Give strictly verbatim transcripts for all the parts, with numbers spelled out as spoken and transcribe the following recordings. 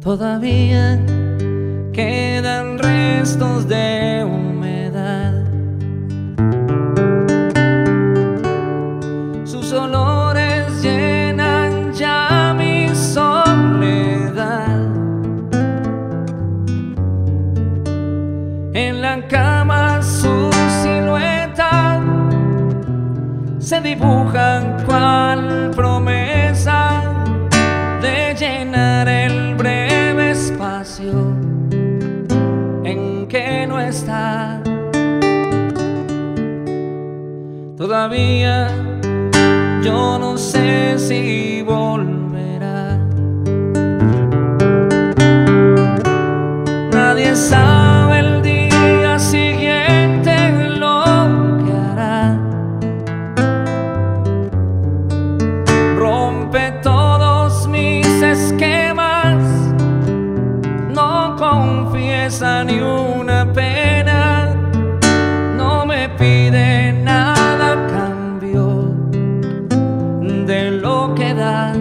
Todavía quedan restos de humedad. Sus olores llenan ya mi soledad. En la cama su silueta se dibuja cual promesa de llenar el breve espacio en que no está. Todavía yo no sé si volverá. Nadie sabe el día siguiente lo que hará. Rompe todos mis esquemas, no confiesa ni una pena, no me pide nada a cambio de lo que da.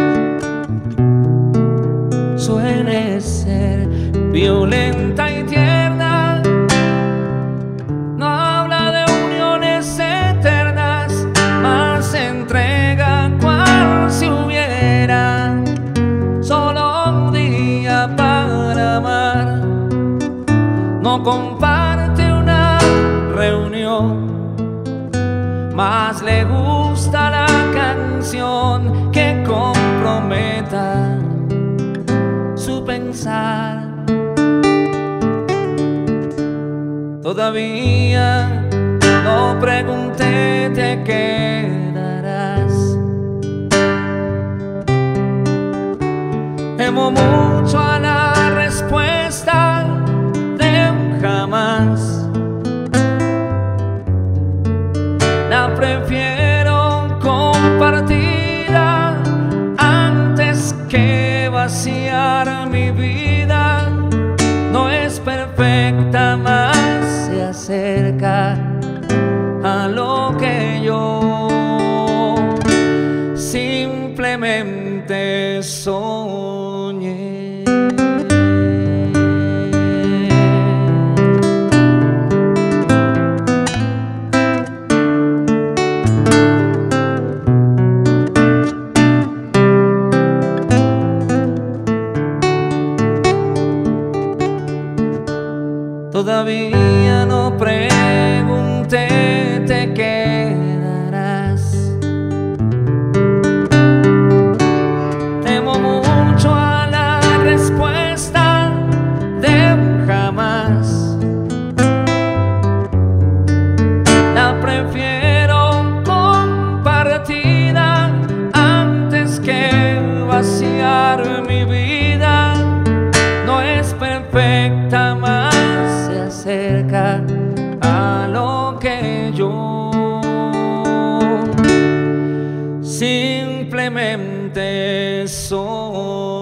Suele ser violenta y tierna, no habla de uniones eternas, más se entrega cual si hubiera solo un día para amar. No comparte una reunión, más le gusta la canción que comprometa su pensar. Todavía no pregunté, te quedarás. Temo mucho a la respuesta de un jamás. La prefiero compartida antes que vaciar mi vida. No es perfecta, más se acerca a lo que yo simplemente soñé. Todavía no pregunté, te quedarás. Temo mucho a la respuesta de un jamás. La prefiero compartida antes que vaciar mi vida. No es perfecta, más cerca a lo que yo simplemente soy.